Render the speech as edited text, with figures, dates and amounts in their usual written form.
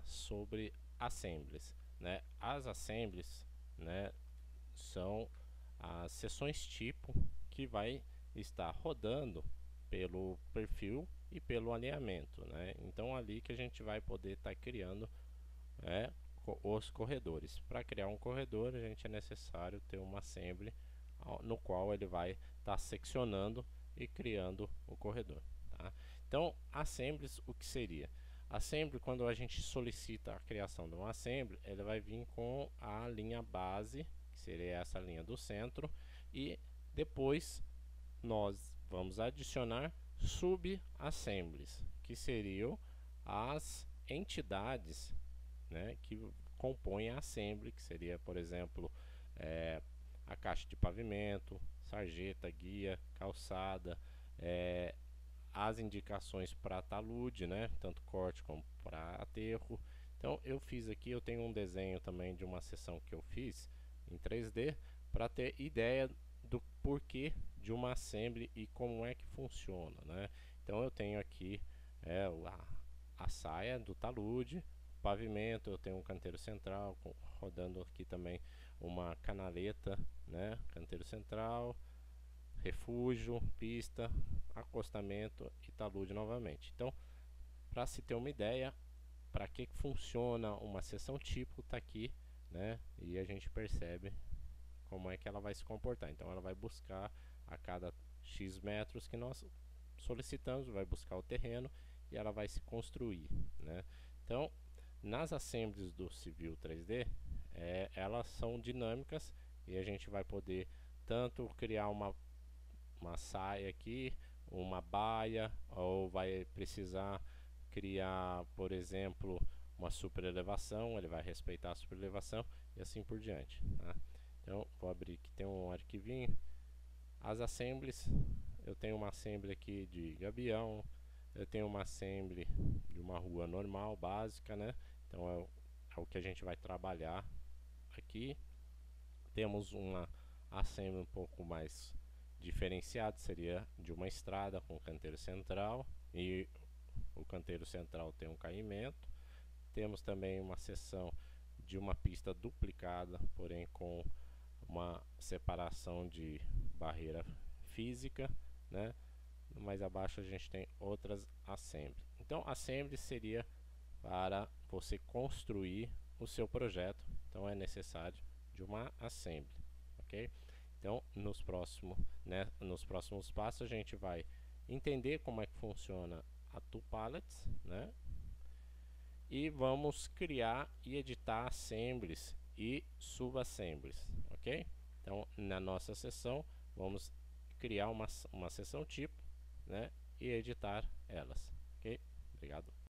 sobre assemblies, né? As assemblies, né, são as seções tipo que vai estar rodando pelo perfil e pelo alinhamento, né? Então ali que a gente vai poder estar criando os corredores. Para criar um corredor, a gente é necessário ter uma assembly no qual ele vai estar seccionando e criando o corredor, tá? Então, assemblies, o que seria? Assembly, quando a gente solicita a criação de uma assembly, ele vai vir com a linha base, que seria essa linha do centro, e depois nós vamos adicionar sub-assemblies, que seriam as entidades, né, que compõem a assembly, que seria, por exemplo, a caixa de pavimento, sarjeta, guia, calçada, as indicações para talude, né, tanto corte como para aterro. Então eu fiz aqui, eu tenho um desenho também de uma seção que eu fiz em 3D para ter ideia do porquê de uma assembly e como é que funciona, né? Então eu tenho aqui a saia do talude, pavimento, eu tenho um canteiro central, rodando aqui também uma canaleta, né? Canteiro central, refúgio, pista, acostamento e talude novamente. Então, para se ter uma ideia, para que funciona uma seção tipo, está aqui, né? E a gente percebe como é que ela vai se comportar. Então, ela vai buscar a cada X metros que nós solicitamos, vai buscar o terreno e ela vai se construir, né? Então, nas assemblies do Civil 3D, elas são dinâmicas e a gente vai poder tanto criar uma saia aqui, uma baia, ou vai precisar criar, por exemplo, uma superelevação, ele vai respeitar a superelevação e assim por diante, tá? Então, vou abrir aqui, tem um arquivinho. As assemblies, eu tenho uma assembly aqui de gabião, eu tenho uma assembly de uma rua normal, básica, né? Então é o que a gente vai trabalhar aqui. Temos uma assembly um pouco mais diferenciada, seria de uma estrada com canteiro central, e o canteiro central tem um caimento. Temos também uma seção de uma pista duplicada, porém com uma separação de barreira física, né? Mais abaixo a gente tem outras assembly. Então, assembly seria para você construir o seu projeto. Então, é necessário de uma assembly, ok? Então, nos próximos passos a gente vai entender como é que funciona a toolpalettes, né? E vamos criar e editar assemblies e subassemblies, ok? Então, na nossa sessão, vamos criar uma sessão tipo, né? E editar elas, ok? Obrigado.